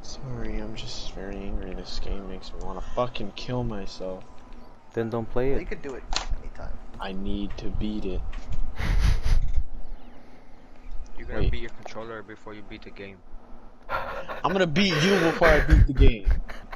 Sorry, I'm just very angry. This game makes me want to fucking kill myself. Then don't play Well, it. you could do it anytime. I need to beat it. You're gonna Wait. beat your controller before you beat the game. I'm gonna beat you before I beat the game.